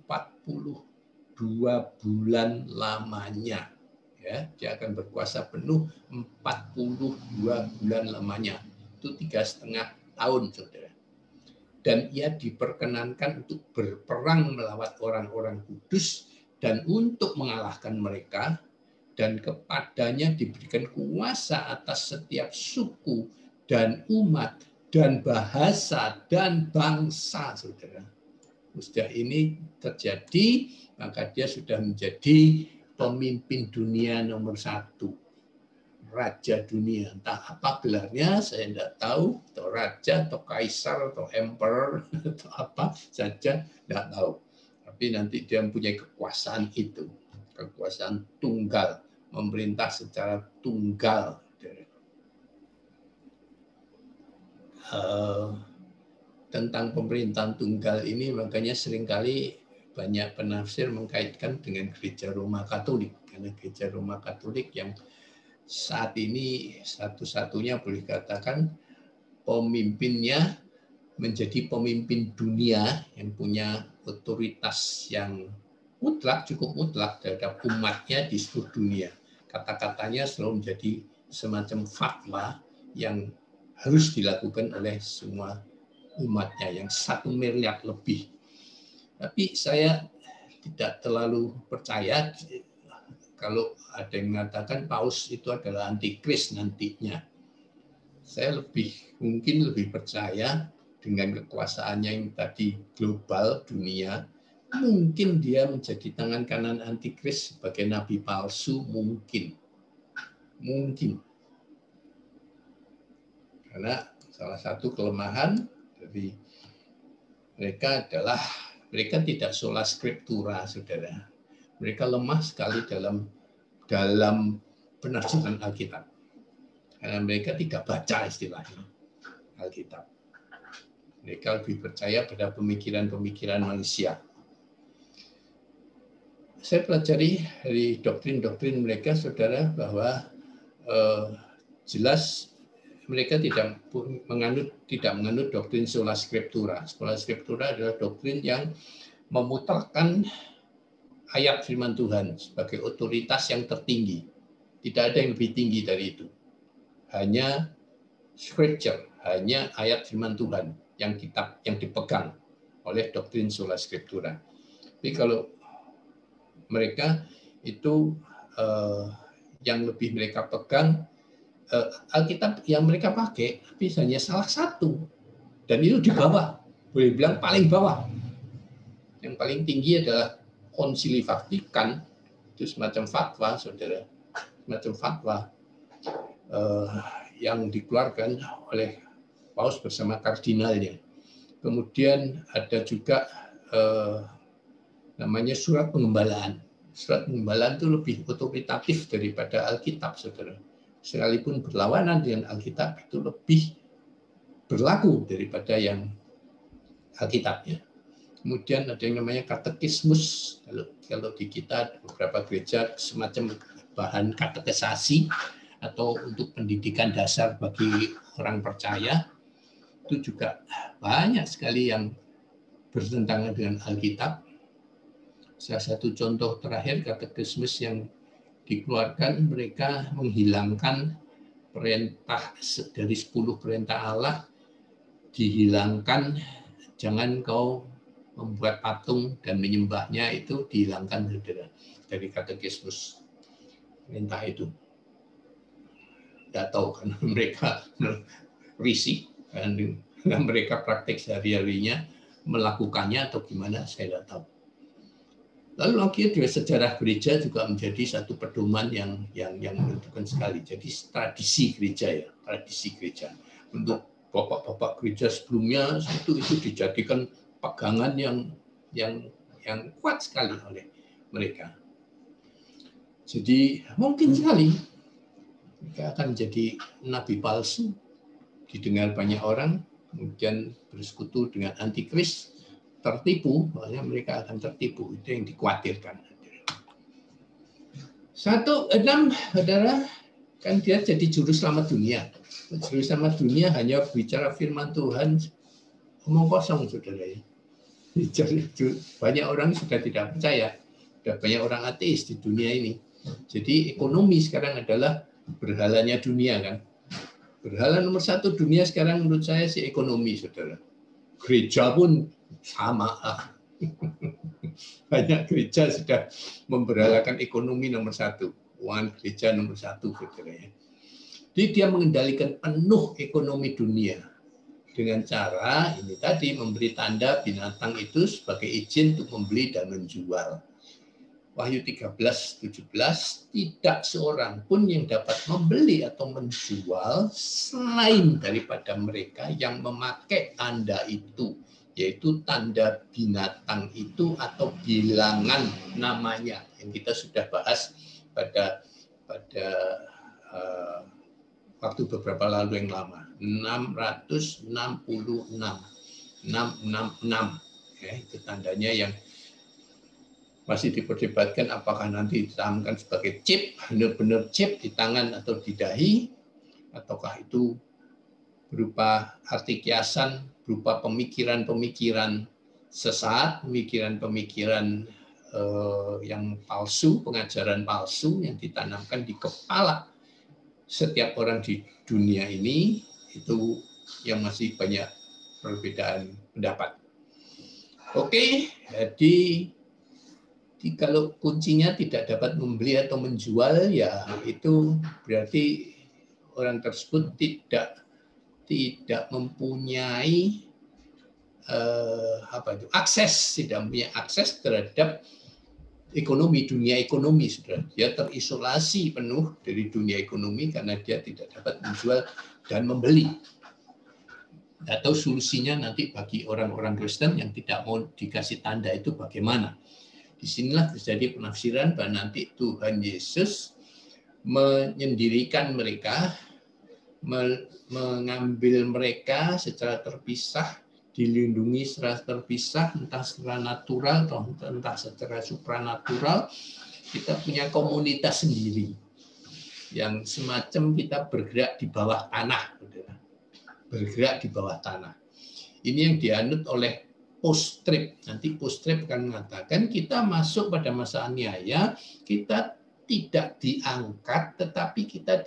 42 bulan lamanya. Ya, dia akan berkuasa penuh 42 bulan lamanya. Itu 3,5 tahun, saudara. Dan ia diperkenankan untuk berperang melawan orang-orang kudus dan untuk mengalahkan mereka, dan kepadanya diberikan kuasa atas setiap suku dan umat dan bahasa dan bangsa, saudara. Sudah ini terjadi, maka dia sudah menjadi pemimpin dunia nomor 1. Raja dunia, entah apa gelarnya saya tidak tahu, atau raja, atau kaisar, atau emperor, atau apa saja, tidak tahu. Tapi nanti dia mempunyai kekuasaan itu, kekuasaan tunggal, memerintah secara tunggal. Tentang pemerintahan tunggal ini makanya seringkali banyak penafsir mengkaitkan dengan Gereja Roma Katolik, karena Gereja Roma Katolik yang saat ini satu-satunya boleh katakan pemimpinnya menjadi pemimpin dunia yang punya otoritas yang mutlak, cukup mutlak terhadap umatnya di seluruh dunia. Kata-katanya selalu menjadi semacam fatwa yang harus dilakukan oleh semua umatnya yang 1 miliar lebih. Tapi saya tidak terlalu percaya kalau ada yang mengatakan paus itu adalah antikris nantinya. Saya mungkin lebih percaya dengan kekuasaannya yang tadi global dunia, mungkin dia menjadi tangan kanan antikris sebagai nabi palsu, mungkin. Karena salah satu kelemahan dari mereka adalah mereka tidak sola scriptura, saudara. Mereka lemah sekali dalam penafsiran Alkitab. Karena mereka tidak baca istilahnya Alkitab. Mereka lebih percaya pada pemikiran-pemikiran manusia. Saya pelajari dari doktrin-doktrin mereka, saudara, bahwa jelas mereka tidak menganut doktrin sola scriptura. Sola scriptura adalah doktrin yang memutarkan ayat firman Tuhan sebagai otoritas yang tertinggi. Tidak ada yang lebih tinggi dari itu. Hanya scripture, hanya ayat firman Tuhan yang dipegang. oleh doktrin sola scriptura. Tapi kalau mereka itu yang lebih mereka pegang, Alkitab yang mereka pakai tapi hanya salah satu, dan itu di bawah, boleh bilang paling bawah. Yang paling tinggi adalah Konsili Vatikan, itu semacam fatwa, saudara, semacam fatwa yang dikeluarkan oleh Paus bersama kardinalnya. Kemudian ada juga namanya surat pengembalaan. Surat pengembalaan itu lebih otoritatif daripada Alkitab, saudara. Sekalipun berlawanan dengan Alkitab, itu lebih berlaku daripada yang Alkitabnya. Kemudian ada yang namanya katekismus. Kalau di kita beberapa gereja semacam bahan katekisasi atau untuk pendidikan dasar bagi orang percaya, itu juga banyak sekali yang bertentangan dengan Alkitab. Salah satu contoh terakhir katekismus yang dikeluarkan, mereka menghilangkan perintah dari 10 perintah Allah, dihilangkan, jangan kau membuat patung dan menyembahnya, itu dihilangkan dari katekismus perintah itu. Tidak tahu kan mereka risih dan mereka praktek sehari-harinya melakukannya atau gimana, saya tidak tahu. Lalu akhirnya sejarah gereja juga menjadi satu pedoman yang menentukan sekali. Jadi tradisi gereja, ya, tradisi gereja. Untuk bapak-bapak gereja sebelumnya itu dijadikan pegangan yang kuat sekali oleh mereka. Jadi mungkin sekali mereka akan menjadi nabi palsu, didengar banyak orang, kemudian bersekutu dengan antikris, tertipu, makanya mereka akan tertipu. Itu yang dikhawatirkan. 1:6, saudara, kan dia jadi juru selamat dunia. Juru selamat dunia hanya bicara firman Tuhan, omong kosong, saudara. Banyak orang sudah tidak percaya, sudah banyak orang ateis di dunia ini. Jadi ekonomi sekarang adalah berhalanya dunia, kan. Berhala nomor 1 dunia sekarang menurut saya sih ekonomi, saudara. Gereja pun sama. Banyak gereja sudah memberhalakan ekonomi nomor 1. Uang gereja nomor 1, saudara. Jadi dia mengendalikan penuh ekonomi dunia dengan cara ini tadi, memberi tanda binatang itu sebagai izin untuk membeli dan menjual. Wahyu 13:17, tidak seorang pun yang dapat membeli atau menjual selain daripada mereka yang memakai tanda itu, yaitu tanda binatang itu atau bilangan namanya yang kita sudah bahas pada waktu beberapa lalu yang lama, 666, 666, ya, itu tandanya yang masih diperdebatkan apakah nanti ditanamkan sebagai chip, benar-benar chip di tangan atau di dahi, ataukah itu berupa arti kiasan, berupa pemikiran-pemikiran sesat, pemikiran-pemikiran yang palsu, pengajaran palsu yang ditanamkan di kepala setiap orang di dunia ini, itu yang masih banyak perbedaan pendapat. Oke, jadi kalau kuncinya tidak dapat membeli atau menjual, ya itu berarti orang tersebut tidak mempunyai akses, tidak mempunyai akses terhadap ekonomi, dunia ekonomi, saudara. Dia terisolasi penuh dari dunia ekonomi karena dia tidak dapat menjual dan membeli. Atau solusinya nanti bagi orang-orang Kristen yang tidak mau dikasih tanda itu bagaimana? Disinilah terjadi penafsiran bahwa nanti Tuhan Yesus menyendirikan mereka, mengambil mereka secara terpisah, dilindungi secara terpisah, entah secara natural atau entah secara supranatural. Kita punya komunitas sendiri yang semacam kita bergerak di bawah tanah, bergerak di bawah tanah. Ini yang dianut oleh post-trib. Nanti post-trib akan mengatakan kita masuk pada masa aniaya, kita tidak diangkat, tetapi kita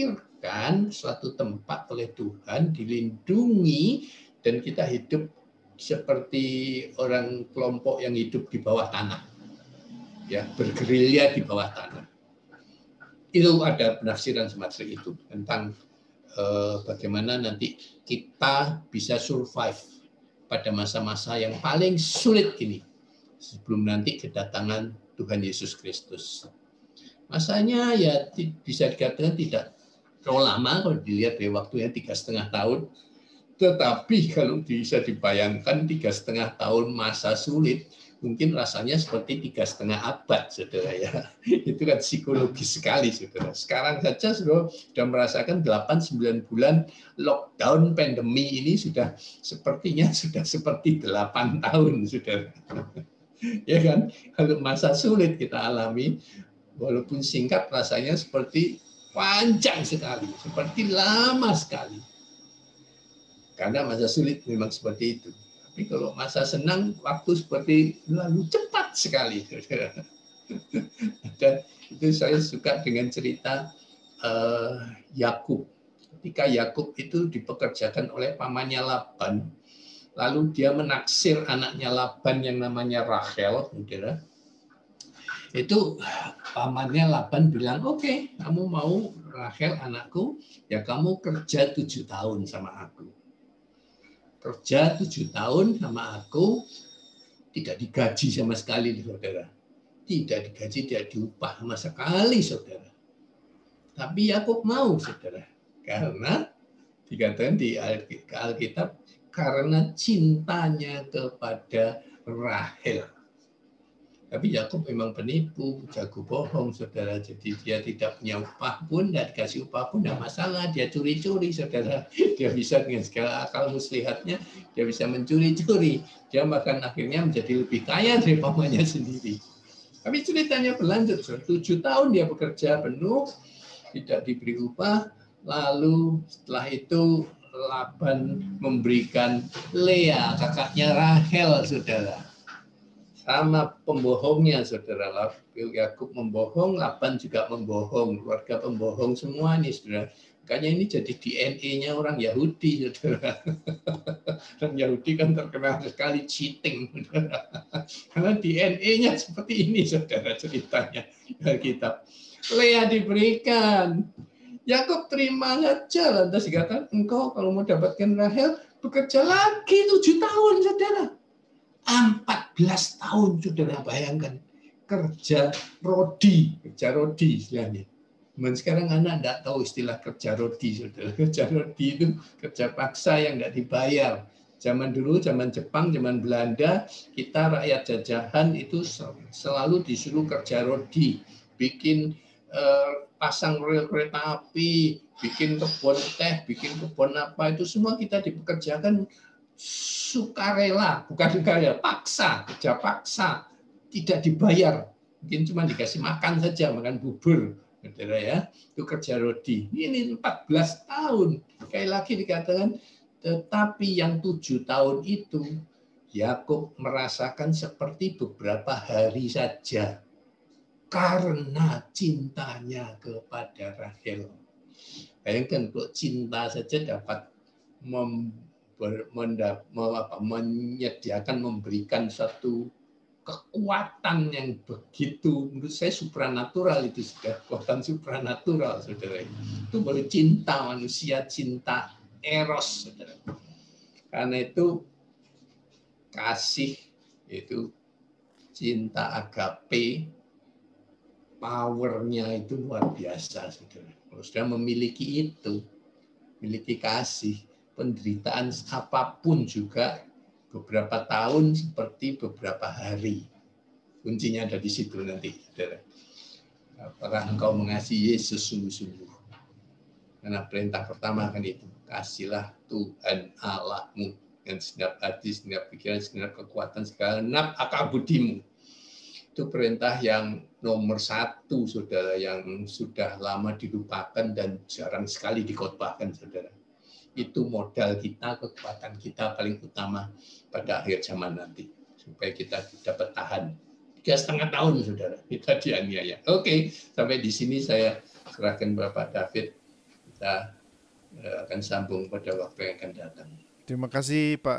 disingkirkan suatu tempat oleh Tuhan, dilindungi, dan kita hidup seperti orang kelompok yang hidup di bawah tanah, ya, bergerilya di bawah tanah. Itu ada penafsiran semacam itu tentang bagaimana nanti kita bisa survive pada masa-masa yang paling sulit ini sebelum nanti kedatangan Tuhan Yesus Kristus. Masanya ya bisa dikatakan tidak terlalu lama kalau dilihat dari waktunya 3,5 tahun. Tetapi kalau bisa dibayangkan 3,5 tahun masa sulit, mungkin rasanya seperti 3,5 abad, saudara ya. Itu kan psikologis sekali, saudara. Sekarang saja sudah merasakan 8-9 bulan lockdown pandemi ini sepertinya sudah seperti 8 tahun, saudara. Ya kan? Kalau masa sulit kita alami, walaupun singkat rasanya seperti panjang sekali, seperti lama sekali. Karena masa sulit memang seperti itu. Tapi kalau masa senang, waktu seperti lalu cepat sekali. Dan itu saya suka dengan cerita Yakub. Ketika Yakub itu dipekerjakan oleh pamannya Laban, lalu dia menaksir anaknya Laban yang namanya Rachel, saudara. Itu pamannya Laban bilang, oke, kamu mau Rachel anakku, ya kamu kerja 7 tahun sama aku. Kerja 7 tahun sama aku, tidak digaji sama sekali, saudara. Tidak digaji, tidak diupah sama sekali, saudara. Tapi Yakub mau, saudara. Karena dikatakan di Alkitab, karena cintanya kepada Rahel. Tapi Yakub memang penipu, jago bohong, saudara. Jadi dia tidak punya upah pun, tidak dikasih upah pun, tidak masalah. Dia curi-curi, saudara. Dia bisa dengan segala akal muslihatnya, dia bisa mencuri-curi. Dia bahkan akhirnya menjadi lebih kaya dari pamannya sendiri. Tapi ceritanya berlanjut. 7 tahun dia bekerja penuh, tidak diberi upah. Lalu setelah itu Laban memberikan Lea, kakaknya Rahel, saudara. Sama pembohongnya, saudara. Yakub membohong, Laban juga membohong, keluarga pembohong semua nih, saudara. Makanya ini jadi DNA-nya orang Yahudi, saudara. Dan Yahudi kan terkenal sekali cheating, saudara. Karena DNA-nya seperti ini, saudara, ceritanya Alkitab. Lea diberikan, Yakub terima saja, lantas dikatakan, engkau kalau mau dapatkan Rahel, bekerja lagi 7 tahun, saudara. 14 tahun, saudara, bayangkan kerja rodi istilahnya. Dan sekarang anak tidak tahu istilah kerja rodi, saudara. Kerja rodi itu kerja paksa yang tidak dibayar. Zaman dulu, zaman Jepang, zaman Belanda, kita rakyat jajahan itu selalu disuruh kerja rodi, bikin pasang rel kereta api, bikin kebun teh, bikin kebun apa, itu semua kita dipekerjakan sukarela, bukan sukarela, paksa, kerja paksa, tidak dibayar, mungkin cuma dikasih makan saja, makan bubur, saudara ya, itu kerja rodi. Ini 14 tahun, sekali lagi dikatakan, tetapi yang 7 tahun itu Yakub merasakan seperti beberapa hari saja, karena cintanya kepada Rahel. Bayangkan kalau cinta saja dapat menyediakan, memberikan satu kekuatan yang begitu, menurut saya supranatural, itu sudah kekuatan supranatural, saudara. Itu baru cinta manusia, cinta eros, saudara. Karena itu kasih, itu cinta agape, powernya itu luar biasa, saudara. Kalau sudah memiliki itu, memiliki kasih, penderitaan apapun juga beberapa tahun seperti beberapa hari. Kuncinya ada di situ nanti, saudara. Apakah engkau mengasihi Yesus sungguh-sungguh? Karena perintah pertama kan itu, kasihlah Tuhan Allahmu dengan segenap hati, segenap pikiran, segenap kekuatan, segenap akal budimu. Itu perintah yang nomor 1, saudara, yang sudah lama dilupakan dan jarang sekali dikhotbahkan, saudara. Itu modal kita, kekuatan kita paling utama pada akhir zaman nanti, supaya kita dapat tahan 3,5 tahun, saudara, kita dianiaya. Oke, sampai di sini saya serahkan Bapak David, kita akan sambung pada waktu yang akan datang.
Terima kasih Pak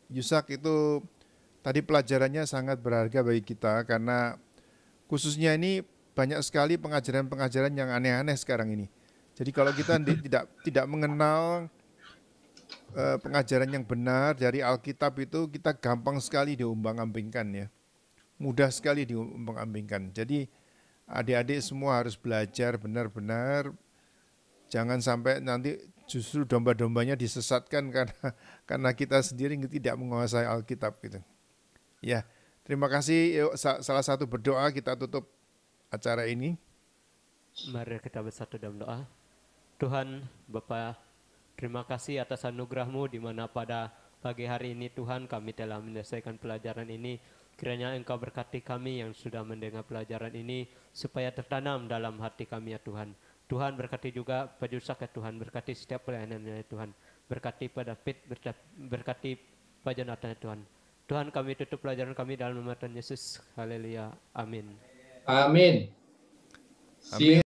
Yusak itu tadi pelajarannya sangat berharga bagi kita karena khususnya ini banyak sekali pengajaran-pengajaran yang aneh-aneh sekarang ini. Jadi kalau kita tidak mengenal pengajaran yang benar dari Alkitab itu, kita gampang sekali diumbang-ambingkan ya. Mudah sekali diumbang-ambingkan. Jadi adik-adik semua harus belajar benar-benar. Jangan sampai nanti justru domba-dombanya disesatkan karena kita sendiri tidak menguasai Alkitab gitu. Ya, terima kasih. Yuk, salah satu berdoa kita tutup acara ini.
Mari kita bersatu dalam doa. Tuhan Bapa, terima kasih atas anugerah-Mu di mana pada pagi hari ini Tuhan kami telah menyelesaikan pelajaran ini. Kiranya Engkau berkati kami yang sudah mendengar pelajaran ini supaya tertanam dalam hati kami ya Tuhan. Tuhan berkati juga Pak Yusak ya Tuhan, berkati setiap pelayanannya ya Tuhan. Berkati pada Pit, berkati Pak Jonathan ya Tuhan. Tuhan kami tutup pelajaran kami dalam nama Tuhan Yesus. Haleluya. Amin.
Amin.
Amin.